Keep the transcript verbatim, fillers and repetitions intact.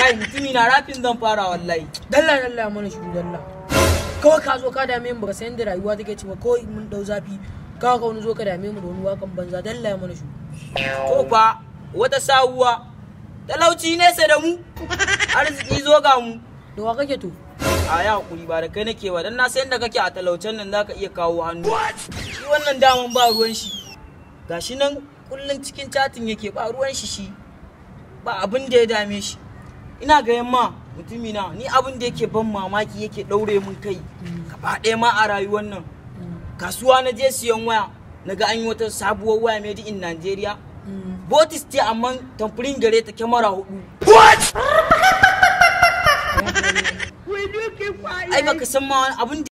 kai mutumi na rafin zan fara wallahi. Dalla dalla mana shi dalla. Kawai ka zo ka dame mu baka san da rayuwa take ci ba kawai mun dau zafi. Ka ka wani zo ka dame mu da wani wakan banza dalla mana shi. To fa wata sawuwa talauci ne sai da mu arziki zo ga mu. Da wa kake to? A ya hakuri ba da kai nake ba dan na san da kake a talaucen nan zaka iya kawo hannu. Shi wannan daman ba ruwan shi. Gashi nan kullun cikin chatin yake ba ruwan shi shi. Ba abin da ya dame shi. Ina ga yamma mutumi na ni abin da yake ban mamaki yake daure mun kai gaba ɗaya ma a rayuwar nan. Kasuwa na je siyan waya naga an yi wata sabuwar waya made in Nigeria. Botis ce amma tamfurin gare ta kyamara hudu. What? Ai baka san ma abin